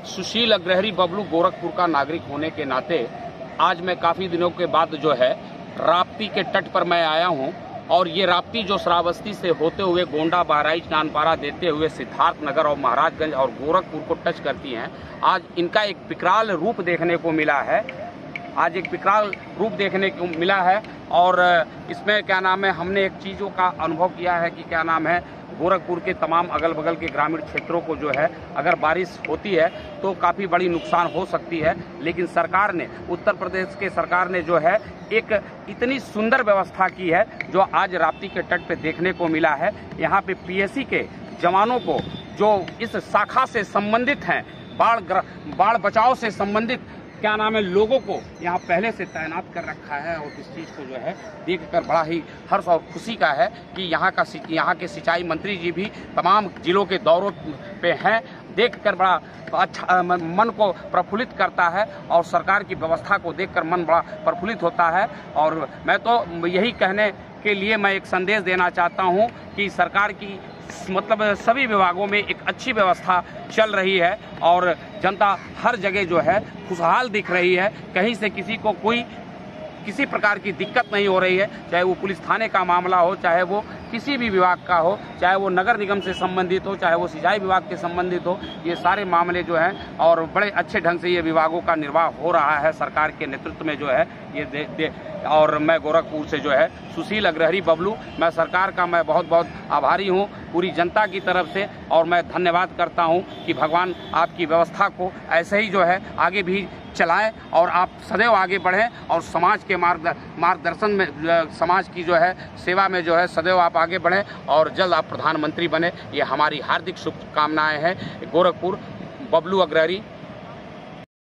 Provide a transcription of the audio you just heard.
सुशील अग्रहरी बबलू गोरखपुर का नागरिक होने के नाते आज मैं काफ़ी दिनों के बाद जो है राप्ती के तट पर मैं आया हूं और ये राप्ती जो श्रावस्ती से होते हुए गोंडा, बहराइच, नानपारा देते हुए सिद्धार्थनगर और महाराजगंज और गोरखपुर को टच करती हैं। आज इनका एक विकराल रूप देखने को मिला है। और इसमें क्या नाम है, हमने एक चीज़ों का अनुभव किया है कि क्या नाम है, गोरखपुर के तमाम अगल बगल के ग्रामीण क्षेत्रों को जो है अगर बारिश होती है तो काफ़ी बड़ी नुकसान हो सकती है। लेकिन सरकार ने, उत्तर प्रदेश के सरकार ने जो है एक इतनी सुंदर व्यवस्था की है जो आज राप्ती के तट पे देखने को मिला है। यहाँ पे पीएसी के जवानों को जो इस शाखा से संबंधित हैं, बाढ़ बचाव से संबंधित क्या नाम है, लोगों को यहाँ पहले से तैनात कर रखा है। और इस चीज़ को जो है देखकर बड़ा ही हर्ष और खुशी का है कि यहाँ के सिंचाई मंत्री जी भी तमाम जिलों के दौरों पे हैं। देखकर बड़ा अच्छा मन को प्रफुल्लित करता है और सरकार की व्यवस्था को देखकर मन बड़ा प्रफुल्लित होता है। और मैं तो यही कहने के लिए मैं एक संदेश देना चाहता हूँ कि सरकार की सभी विभागों में एक अच्छी व्यवस्था चल रही है और जनता हर जगह जो है खुशहाल दिख रही है। कहीं से किसी प्रकार की दिक्कत नहीं हो रही है, चाहे वो पुलिस थाने का मामला हो, चाहे वो किसी भी विभाग का हो, चाहे वो नगर निगम से संबंधित हो, चाहे वो सिंचाई विभाग के संबंधित हो। ये सारे मामले जो हैं और बड़े अच्छे ढंग से ये विभागों का निर्वाह हो रहा है सरकार के नेतृत्व में जो है ये और मैं गोरखपुर से जो है सुशील अग्रहरी बबलू, मैं सरकार का मैं बहुत बहुत आभारी हूँ पूरी जनता की तरफ से। और मैं धन्यवाद करता हूँ कि भगवान आपकी व्यवस्था को ऐसे ही जो है आगे भी चलाएं और आप सदैव आगे बढ़ें और समाज के मार्गदर्शन में, समाज की जो है सेवा में जो है सदैव आप आगे बढ़ें और जल्द आप प्रधानमंत्री बने। ये हमारी हार्दिक शुभकामनाएं हैं। गोरखपुर, बबलू अग्रहरी।